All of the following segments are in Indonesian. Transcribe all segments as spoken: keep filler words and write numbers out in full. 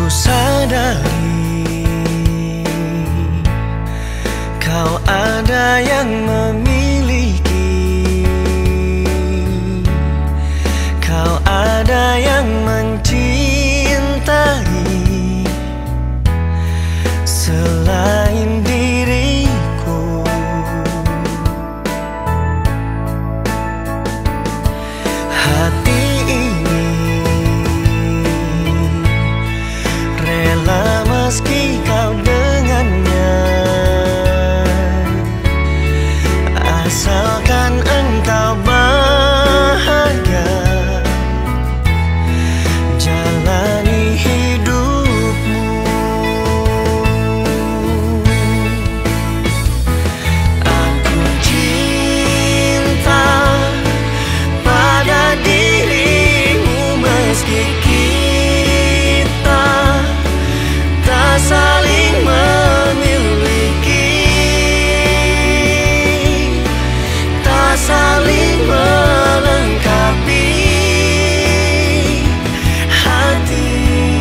sadari kau ada yang memiliki, kau ada yang mencintai selain diriku. Hati ini rela meski kau dengannya, asalkan engkau bahagia jalani hidupmu. Aku cinta pada dirimu meski kita tak saling memiliki, tak saling melengkapi hati.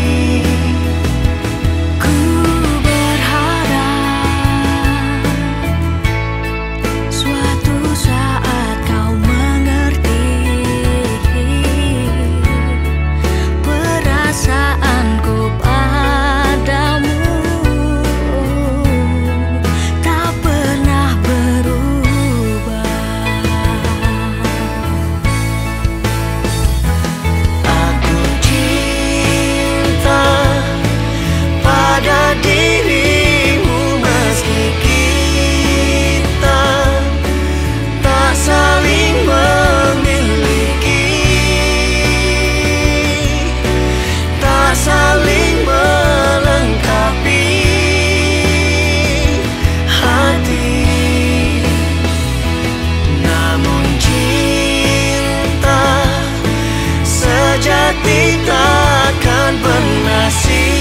Ku berharap suatu saat kau mengerti perasaanku padamu tak pernah berubah. Aku cinta pada dirimu meski kita tak saling memiliki, tak saling melengkapi hati. Namun cinta sejati takkan pernah sia.